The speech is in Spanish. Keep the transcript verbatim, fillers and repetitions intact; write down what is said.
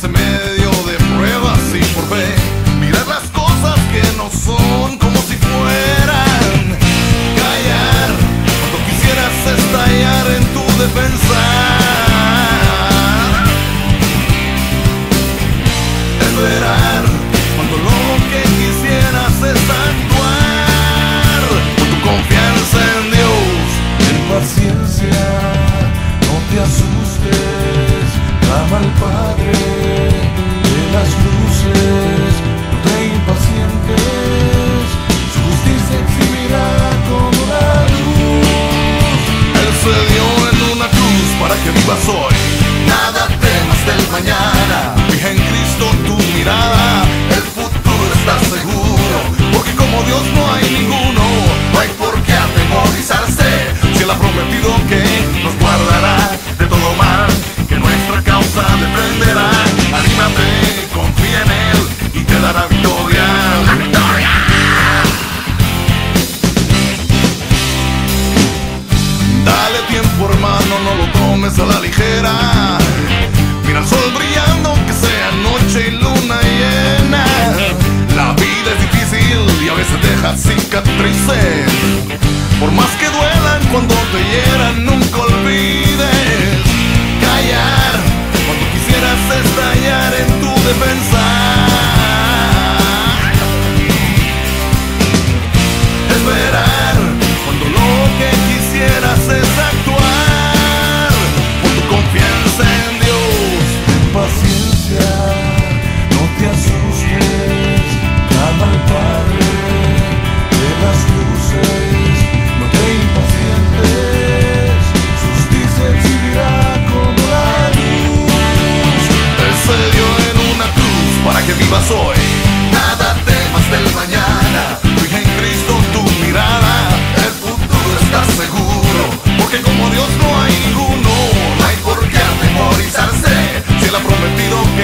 ponerse en medio de pruebas y por fe mirar las cosas que no son como si fueran. Callar cuando quisieras estallar en tu defensa. Esperar cuando lo que quisieras es actuar. Con tu confianza en Dios, en paciencia, no te asustes. Clama al Padre de las luces, no te impacientes. Su justicia exhibirá como la luz. Él se dio en una cruz para que vivas hoy. Nada temas del mañana. Fija en Cristo tu mirada. El futuro está seguro, porque como Dios no hay ninguno. No hay por qué atemorizarse, si Él ha prometido que nos guardará de todo mal, que nuestra causa defenderá. Anímate, confía en Él y te dará victoria. ¡La victoria! Dale tiempo, hermano, no lo tomes a la ligera. Mira el sol brillando, aunque sea noche y luna llena. La vida es difícil y a veces deja cicatrices. Por más que duelan cuando te hieran, nunca olvides callar cuando quisieras estallar en tu defensa. Esperar cuando lo que quisieras es actuar. Con tu confianza en Dios, en paciencia, no te asustes. Clama al Padre de las luces, no te impacientes. Su justicia exhibirá como la luz. Él se dio en una cruz para que vivas hoy. Nada temas del mañana. Fija en Cristo tu mirada. El futuro está seguro, porque como Dios no hay ninguno. No hay por qué atemorizarse, si Él ha prometido que